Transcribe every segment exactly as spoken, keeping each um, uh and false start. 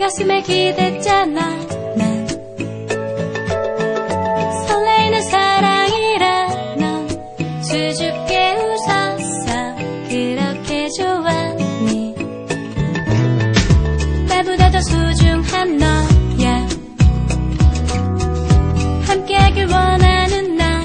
가슴에 기댔잖아. 난 설레이는 사랑이라 넌 수줍게 웃었어. 그렇게 좋았니? 나보다 더 소중한 너야. 함께하길 원하는 나야.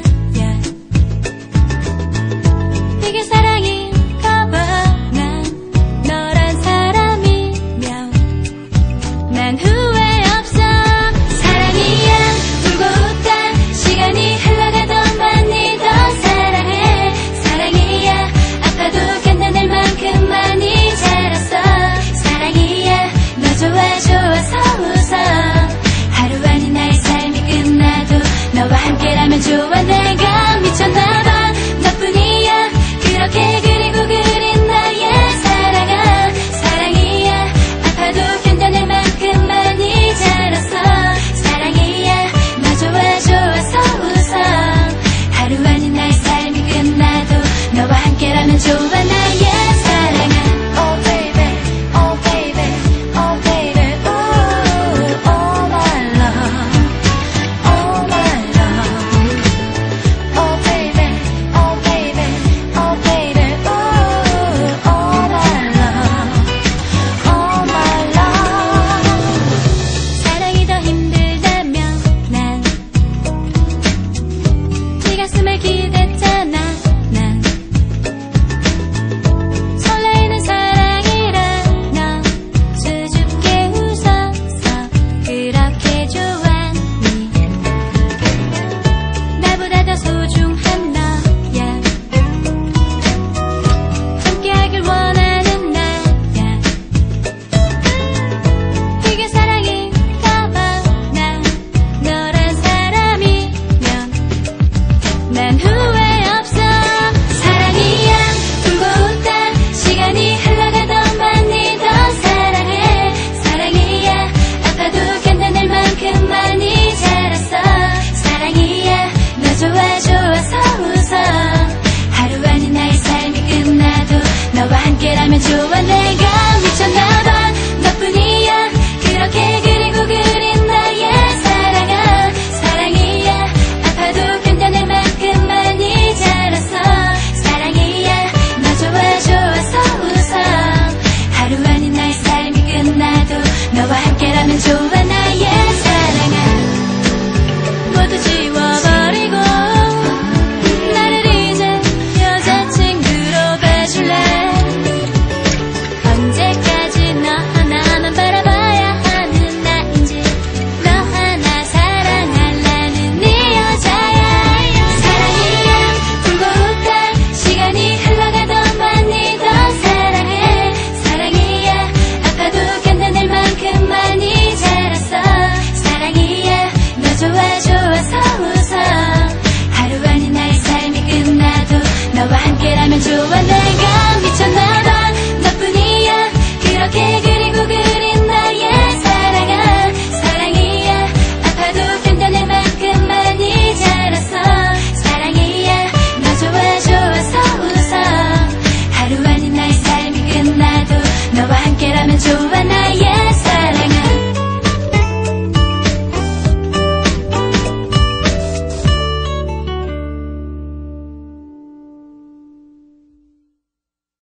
이게 사랑인가 봐. 난 너란 사람이면 난 후회 없어. 사랑이야 울고 웃다 시간이 흘러가던 많이 더 사랑해. 사랑이야 아파도 견뎌낼 만큼 많이 자랐어. 사랑이야 너 좋아 좋아서 웃어. 하루 아닌 나의 삶이 끝나도 너와 함께라면 좋아. 내가 미쳤나봐. 너뿐이야 그렇게 그리고 그린 나의 사랑아. 사랑이야 아파도 견뎌낼 만큼 많이 자랐어. 사랑이야 너 좋아 좋아서 웃어. 하루 아닌 나의 삶이 끝나도 너와 함께라면 좋아. 나의 사랑아. Oh baby, oh baby, oh baby, ooh, oh my love, oh my love, oh baby, oh baby, oh baby, ooh, oh my love, oh my love. 사랑이 더 힘들다면 난 네 가슴에 기댔잖아. 난 설레이는 사랑이라 넌 수줍게 웃었어. 그렇게 좋았니? 나보다 더 소중한 너야. 함께하길 원하는 나야. 이게 사랑인가 봐. 난 너란 사람이면 난 후회 없어. 사랑이야 울고 웃다 시간이 흘러가던 많이 더 사랑해. 사랑이야 아파도 견뎌낼 만큼 많이 자랐어. 사랑이야 너 좋아 좋아서 웃어. 하루 아닌 나의 삶이 끝나도 너와 함께라면 좋아. 내가 미쳤나봐. 너뿐이야 그렇게 그리고 그린 나의 사랑아. 사랑이야 아파도 견뎌낼 만큼 많이 자랐어. 사랑이야 너 좋아 좋아서 웃어. 하루 아닌 나의 삶이 끝나도 너와